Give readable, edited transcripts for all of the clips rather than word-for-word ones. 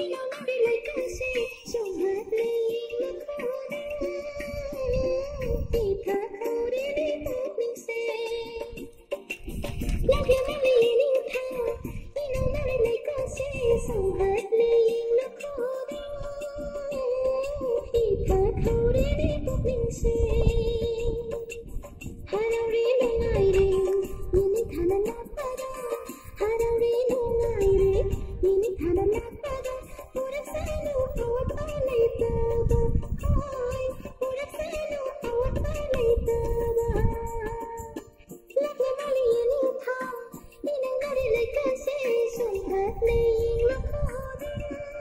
Ilaw na rilay kasi sugat na ilog ko na. Ipakaw-rilipot ningsing lagyan maliining ka. Ilaw na rilay kasi sugat na ilog ko na. Ipakaw-rilipot ningsing haraw rin ang airing ngunit hananappada. Haraw rin ang airing ngunit hananappada. Purang salo awat palay taba. Ay, purang salo awat palay taba. Lagyan maliining ka. Inang narilay kasi sugat na ilog ko na.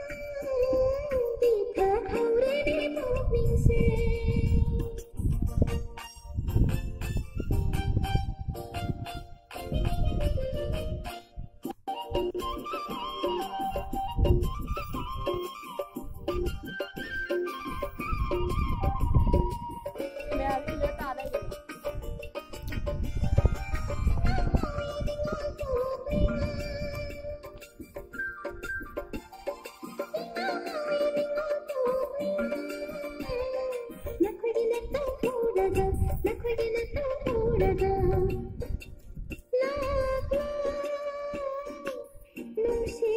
Ipakaw-rilipot ningsing no sé.